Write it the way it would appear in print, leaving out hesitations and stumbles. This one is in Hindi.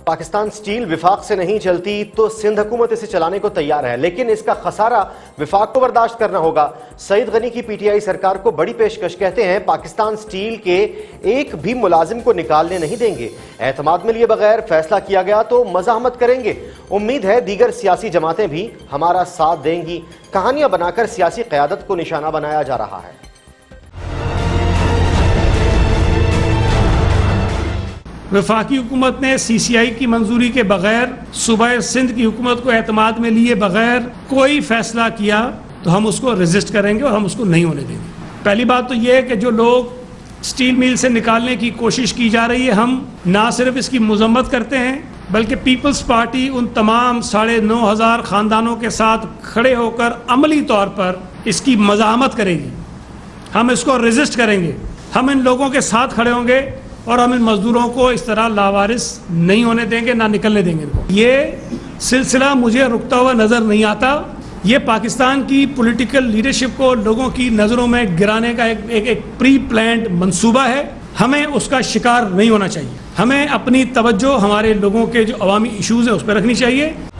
पाकिस्तान स्टील विफाक से नहीं चलती तो सिंध हुकूमत इसे चलाने को तैयार है, लेकिन इसका खसारा विफाक को बर्दाश्त करना होगा। सईद गनी की पीटीआई सरकार को बड़ी पेशकश, कहते हैं पाकिस्तान स्टील के एक भी मुलाजिम को निकालने नहीं देंगे। एतमाद में लिए बगैर फैसला किया गया तो मज़ाहमत करेंगे। उम्मीद है दीगर सियासी जमातें भी हमारा साथ देंगी। कहानियां बनाकर सियासी क़यादत को निशाना बनाया जा रहा है। वफाकी हुकूमत ने CCI की मंजूरी के बगैर सूबा सिंध की हुकूमत को एतमाद में लिए बगैर कोई फैसला किया तो हम उसको रेजिस्ट करेंगे और हम उसको नहीं होने देंगे। पहली बात तो यह है कि जो लोग स्टील मिल से निकालने की कोशिश की जा रही है, हम ना सिर्फ इसकी मजम्मत करते हैं बल्कि पीपल्स पार्टी उन तमाम 9,500 ख़ानदानों के साथ खड़े होकर अमली तौर पर इसकी मज़ाहमत करेगी। हम इसको रेजिस्ट करेंगे, हम इन लोगों के साथ खड़े होंगे और हम इन मजदूरों को इस तरह लावारिस नहीं होने देंगे, ना निकलने देंगे। ये सिलसिला मुझे रुकता हुआ नज़र नहीं आता। ये पाकिस्तान की पॉलिटिकल लीडरशिप को लोगों की नज़रों में गिराने का एक प्री प्लान्ड मंसूबा है। हमें उसका शिकार नहीं होना चाहिए। हमें अपनी तवज्जो हमारे लोगों के जो अवामी इशूज़ हैं उस पर रखनी चाहिए।